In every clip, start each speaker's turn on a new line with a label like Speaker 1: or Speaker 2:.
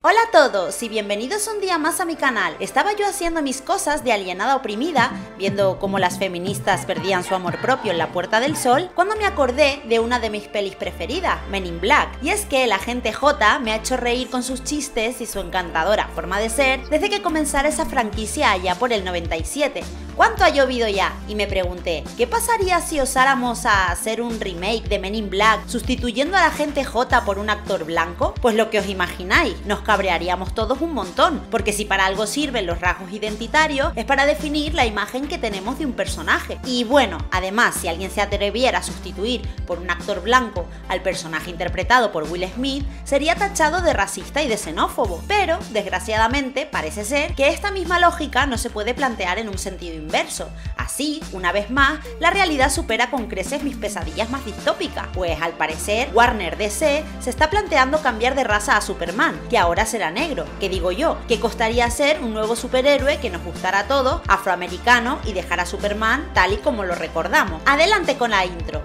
Speaker 1: Hola a todos y bienvenidos un día más a mi canal. Estaba yo haciendo mis cosas de alienada oprimida, viendo cómo las feministas perdían su amor propio en la Puerta del Sol, cuando me acordé de una de mis pelis preferidas, Men in Black. Y es que el agente J me ha hecho reír con sus chistes y su encantadora forma de ser desde que comenzara esa franquicia allá por el 97. ¿Cuánto ha llovido ya? Y me pregunté, ¿qué pasaría si osáramos a hacer un remake de Men in Black sustituyendo al agente J por un actor blanco? Pues lo que os imagináis, nos cabrearíamos todos un montón, porque si para algo sirven los rasgos identitarios es para definir la imagen que tenemos de un personaje. Y bueno, además, si alguien se atreviera a sustituir por un actor blanco al personaje interpretado por Will Smith, sería tachado de racista y de xenófobo. Pero, desgraciadamente, parece ser que esta misma lógica no se puede plantear en un sentido inverso. Así, una vez más, la realidad supera con creces mis pesadillas más distópicas, pues al parecer Warner DC se está planteando cambiar de raza a Superman, que ahora será negro. ¿Qué digo yo? ¿Qué costaría ser un nuevo superhéroe que nos gustara a todos, afroamericano, y dejar a Superman tal y como lo recordamos? Adelante con la intro.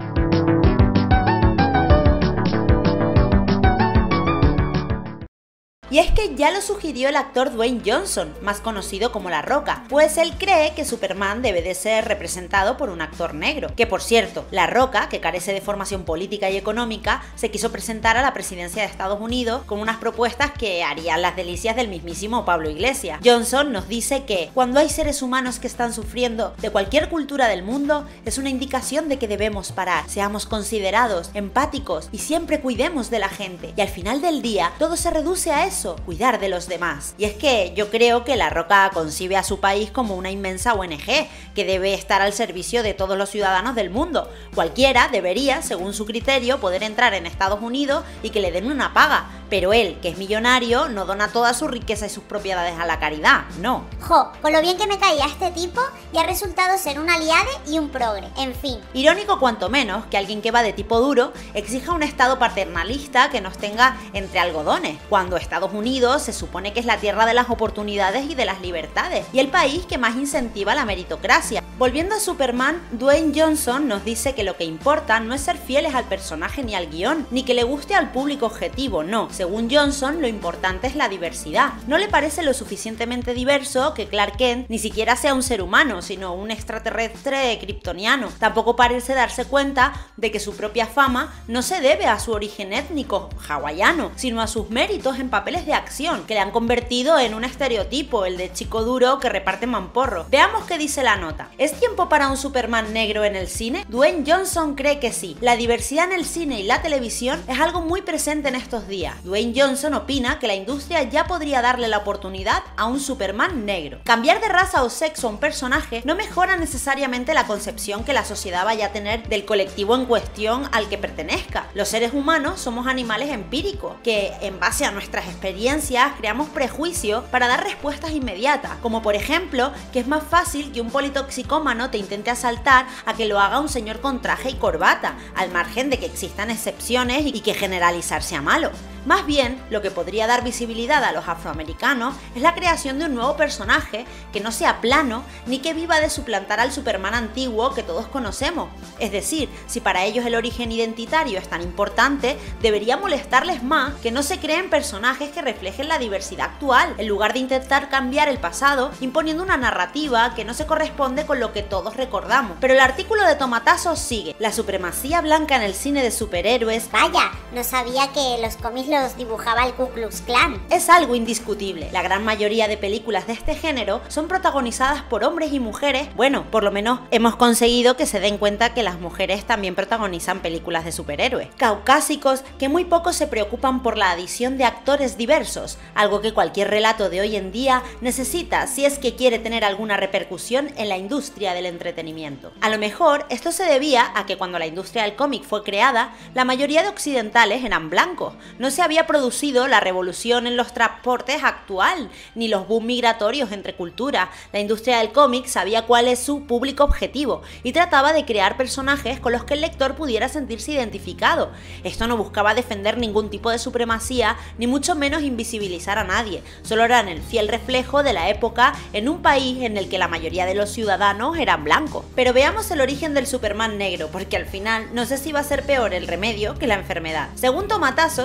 Speaker 1: Y es que ya lo sugirió el actor Dwayne Johnson, más conocido como La Roca, pues él cree que Superman debe de ser representado por un actor negro. Que por cierto, La Roca, que carece de formación política y económica, se quiso presentar a la presidencia de Estados Unidos con unas propuestas que harían las delicias del mismísimo Pablo Iglesias. Johnson nos dice que cuando hay seres humanos que están sufriendo de cualquier cultura del mundo, es una indicación de que debemos parar, seamos considerados, empáticos y siempre cuidemos de la gente. Y al final del día, todo se reduce a eso, cuidar de los demás. Y es que yo creo que La Roca concibe a su país como una inmensa ONG que debe estar al servicio de todos los ciudadanos del mundo. Cualquiera debería, según su criterio, poder entrar en Estados Unidos y que le den una paga, pero él, que es millonario, no dona toda su riqueza y sus propiedades a la caridad, no.
Speaker 2: Jo, con lo bien que me caía este tipo, ya ha resultado ser un aliade y un progre, en fin.
Speaker 1: Irónico cuanto menos que alguien que va de tipo duro exija un estado paternalista que nos tenga entre algodones, cuando Estados Unidos se supone que es la tierra de las oportunidades y de las libertades, y el país que más incentiva la meritocracia. Volviendo a Superman, Dwayne Johnson nos dice que lo que importa no es ser fieles al personaje ni al guión, ni que le guste al público objetivo, no. Según Johnson, lo importante es la diversidad. No le parece lo suficientemente diverso que Clark Kent ni siquiera sea un ser humano, sino un extraterrestre kryptoniano. Tampoco parece darse cuenta de que su propia fama no se debe a su origen étnico hawaiano, sino a sus méritos en papeles de acción, que le han convertido en un estereotipo, el de chico duro que reparte mamporro. Veamos qué dice la nota. ¿Es tiempo para un Superman negro en el cine? Dwayne Johnson cree que sí. La diversidad en el cine y la televisión es algo muy presente en estos días. Dwayne Johnson opina que la industria ya podría darle la oportunidad a un Superman negro. Cambiar de raza o sexo a un personaje no mejora necesariamente la concepción que la sociedad vaya a tener del colectivo en cuestión al que pertenezca. Los seres humanos somos animales empíricos, que en base a nuestras experiencias creamos prejuicios para dar respuestas inmediatas, como por ejemplo que es más fácil que un politoxicómano te intente asaltar a que lo haga un señor con traje y corbata, al margen de que existan excepciones y que generalizar sea malo. Más bien, lo que podría dar visibilidad a los afroamericanos es la creación de un nuevo personaje que no sea plano ni que viva de suplantar al Superman antiguo que todos conocemos. Es decir, si para ellos el origen identitario es tan importante, debería molestarles más que no se creen personajes que reflejen la diversidad actual, en lugar de intentar cambiar el pasado imponiendo una narrativa que no se corresponde con lo que todos recordamos. Pero el artículo de tomatazos sigue. La supremacía blanca en el cine de superhéroes.
Speaker 2: Vaya, no sabía que los cómics los dibujaba el Ku Klux Klan.
Speaker 1: Es algo indiscutible. La gran mayoría de películas de este género son protagonizadas por hombres y mujeres. Bueno, por lo menos hemos conseguido que se den cuenta que las mujeres también protagonizan películas de superhéroes. Caucásicos que muy poco se preocupan por la adición de actores diversos, algo que cualquier relato de hoy en día necesita si es que quiere tener alguna repercusión en la industria del entretenimiento. A lo mejor esto se debía a que cuando la industria del cómic fue creada, la mayoría de occidentales eran blancos. No se había producido la revolución en los transportes actual, ni los boom migratorios entre culturas. La industria del cómic sabía cuál es su público objetivo y trataba de crear personajes con los que el lector pudiera sentirse identificado. Esto no buscaba defender ningún tipo de supremacía, ni mucho menos invisibilizar a nadie. Solo eran el fiel reflejo de la época en un país en el que la mayoría de los ciudadanos eran blancos. Pero veamos el origen del Superman negro, porque al final no sé si va a ser peor el remedio que la enfermedad. Según tomatazos, el Superman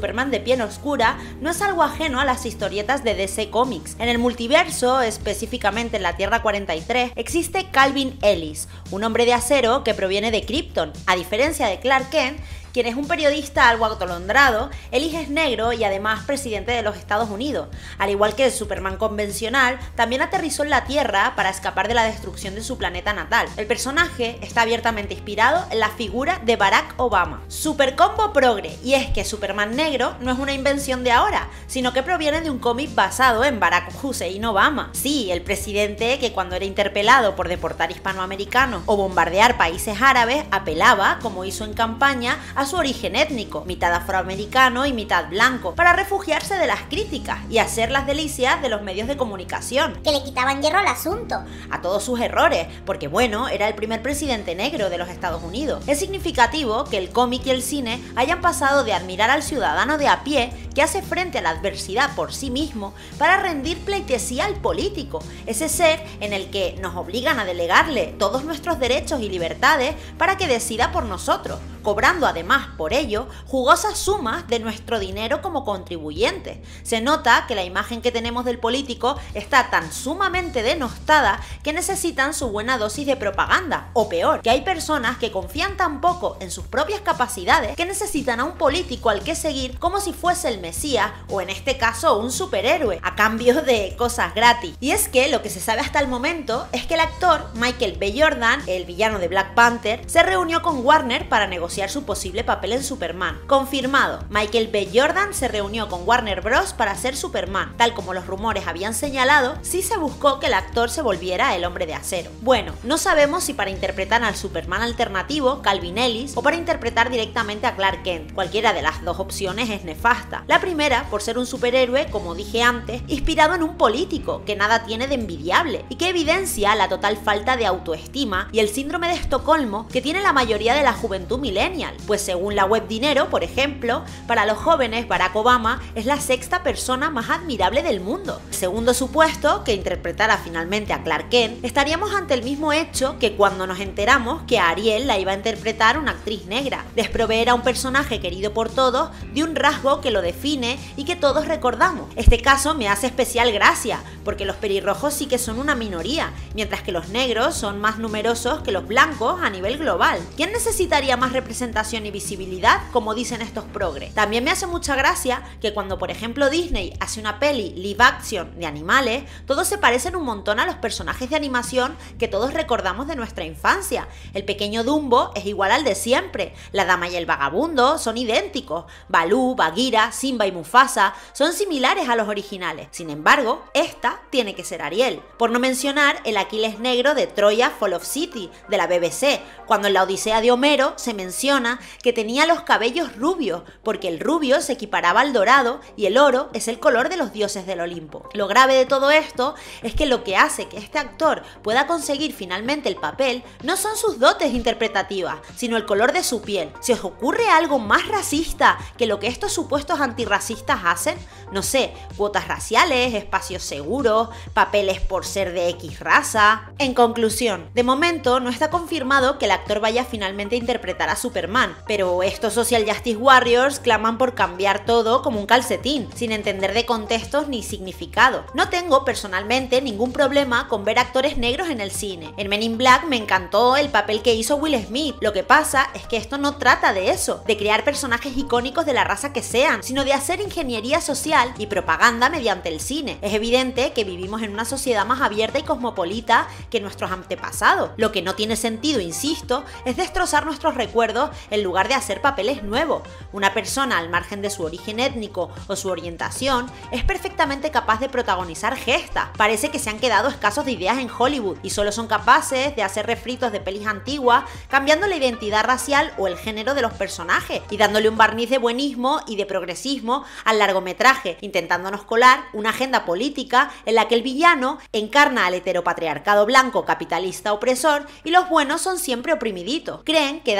Speaker 1: Superman de piel oscura no es algo ajeno a las historietas de DC Comics. En el multiverso, específicamente en la Tierra 43, existe Calvin Ellis, un hombre de acero que proviene de Krypton. A diferencia de Clark Kent, quien es un periodista algo atolondrado, Ellis es negro y además presidente de los Estados Unidos. Al igual que el Superman convencional, también aterrizó en la Tierra para escapar de la destrucción de su planeta natal. El personaje está abiertamente inspirado en la figura de Barack Obama. Super combo progre, y es que Superman negro no es una invención de ahora, sino que proviene de un cómic basado en Barack Hussein Obama. Sí, el presidente que cuando era interpelado por deportar hispanoamericanos o bombardear países árabes, apelaba, como hizo en campaña, a su origen étnico, mitad afroamericano y mitad blanco, para refugiarse de las críticas y hacer las delicias de los medios de comunicación.
Speaker 2: Que le quitaban hierro al asunto.
Speaker 1: A todos sus errores, porque bueno, era el primer presidente negro de los Estados Unidos. Es significativo que el cómic y el cine hayan pasado de admirar al ciudadano de a pie que hace frente a la adversidad por sí mismo para rendir pleitesía al político, ese ser en el que nos obligan a delegarle todos nuestros derechos y libertades para que decida por nosotros, cobrando además por ello jugosas sumas de nuestro dinero como contribuyentes. Se nota que la imagen que tenemos del político está tan sumamente denostada que necesitan su buena dosis de propaganda, o peor, que hay personas que confían tan poco en sus propias capacidades que necesitan a un político al que seguir como si fuese el Mesías o en este caso un superhéroe, a cambio de cosas gratis. Y es que lo que se sabe hasta el momento es que el actor Michael B. Jordan, el villano de Black Panther, se reunió con Warner para negociar su posible papel en Superman. Confirmado, Michael B. Jordan se reunió con Warner Bros. Para hacer Superman. Tal como los rumores habían señalado, sí se buscó que el actor se volviera el Hombre de Acero. Bueno, no sabemos si para interpretar al Superman alternativo, Calvin Ellis, o para interpretar directamente a Clark Kent. Cualquiera de las dos opciones es nefasta. La primera, por ser un superhéroe, como dije antes, inspirado en un político, que nada tiene de envidiable, y que evidencia la total falta de autoestima y el síndrome de Estocolmo que tiene la mayoría de la juventud millennial, pues según la web Dinero, por ejemplo, para los jóvenes Barack Obama es la sexta persona más admirable del mundo. El segundo supuesto, que interpretara finalmente a Clark Kent, estaríamos ante el mismo hecho que cuando nos enteramos que a Ariel la iba a interpretar una actriz negra, desproveer a un personaje querido por todos de un rasgo que lo define y que todos recordamos. Este caso me hace especial gracia, porque los pelirrojos sí que son una minoría, mientras que los negros son más numerosos que los blancos a nivel global. ¿Quién necesitaría más representación y visibilidad, como dicen estos progres? También me hace mucha gracia que cuando por ejemplo Disney hace una peli live action de animales, todos se parecen un montón a los personajes de animación que todos recordamos de nuestra infancia. El pequeño Dumbo es igual al de siempre, la dama y el vagabundo son idénticos, Balú, Bagheera, Simba y Mufasa son similares a los originales. Sin embargo, esta tiene que ser Ariel. Por no mencionar el Aquiles negro de Troya Fall of City, de la BBC, cuando en la Odisea de Homero se menciona que tenía los cabellos rubios, porque el rubio se equiparaba al dorado y el oro es el color de los dioses del Olimpo. Lo grave de todo esto es que lo que hace que este actor pueda conseguir finalmente el papel no son sus dotes interpretativas, sino el color de su piel. ¿Se os ocurre algo más racista que lo que estos supuestos antirracistas hacen? No sé, cuotas raciales, espacios seguros, papeles por ser de X raza. En conclusión, de momento no está confirmado que el actor vaya finalmente a interpretar a Superman, pero estos Social Justice Warriors claman por cambiar todo como un calcetín, sin entender de contextos ni significado. No tengo personalmente ningún problema con ver actores negros en el cine. En Men in Black me encantó el papel que hizo Will Smith. Lo que pasa es que esto no trata de eso, de crear personajes icónicos de la raza que sean, sino de hacer ingeniería social y propaganda mediante el cine. Es evidente que vivimos en una sociedad más abierta y cosmopolita que nuestros antepasados. Lo que no tiene sentido, insisto, es destrozar nuestros recuerdos en lugar de hacer papeles nuevos. Una persona al margen de su origen étnico o su orientación es perfectamente capaz de protagonizar gestas. Parece que se han quedado escasos de ideas en Hollywood y solo son capaces de hacer refritos de pelis antiguas, cambiando la identidad racial o el género de los personajes y dándole un barniz de buenismo y de progresismo al largometraje, intentándonos colar una agenda política en la que el villano encarna al heteropatriarcado blanco capitalista opresor y los buenos son siempre oprimiditos. Creen que dando esta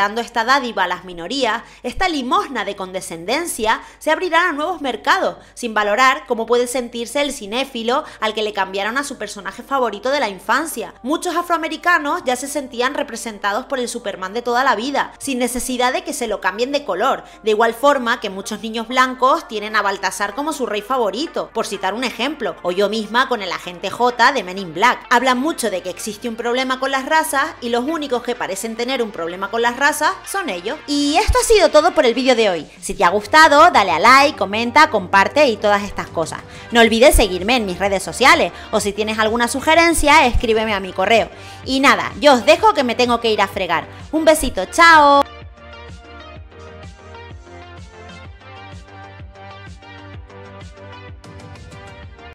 Speaker 1: dádiva a las minorías, esta limosna de condescendencia, se abrirán a nuevos mercados, sin valorar cómo puede sentirse el cinéfilo al que le cambiaron a su personaje favorito de la infancia. Muchos afroamericanos ya se sentían representados por el Superman de toda la vida, sin necesidad de que se lo cambien de color, de igual forma que muchos niños blancos tienen a Baltasar como su rey favorito, por citar un ejemplo, o yo misma con el agente J de Men in Black. Hablan mucho de que existe un problema con las razas y los únicos que parecen tener un problema con las razas son ellos. Y esto ha sido todo por el vídeo de hoy. Si te ha gustado, dale a like, comenta, comparte y todas estas cosas. No olvides seguirme en mis redes sociales o si tienes alguna sugerencia, escríbeme a mi correo. Y nada, yo os dejo que me tengo que ir a fregar. Un besito, chao.